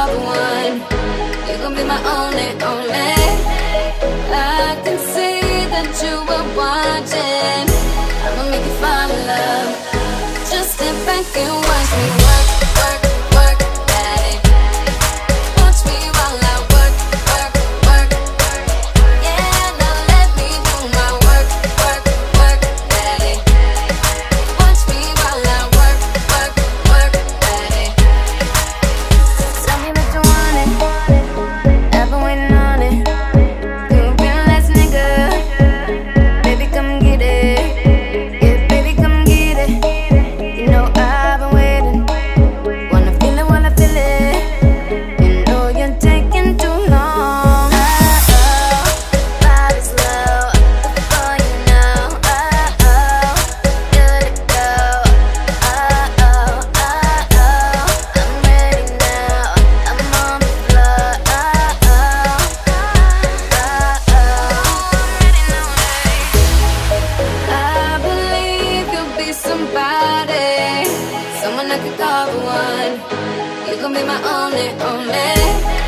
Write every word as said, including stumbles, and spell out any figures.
call the one. You gon' be my only, only. I can see that you were watching. I'ma make you fall in love. Just sit back and watch me work, work, work, daddy. Watch me while I work, work, work. Yeah, now let me do my work, work, work, daddy. Watch me while I work, work, work, daddy. Tell me that you want it. I've been waiting on it. You've been the last nigga. Baby, come get it. Yeah, baby, come get it. You know I've been waiting. Wanna feel it, wanna feel it. You know you're taking too long. Uh-oh, body's low. Before you know, uh-oh, good to go. Uh-oh, uh-oh, I'm ready now. I'm on the floor. Uh-oh, uh-oh, I believe you'll be somebody, someone I could call the one. You gon' be my only, only.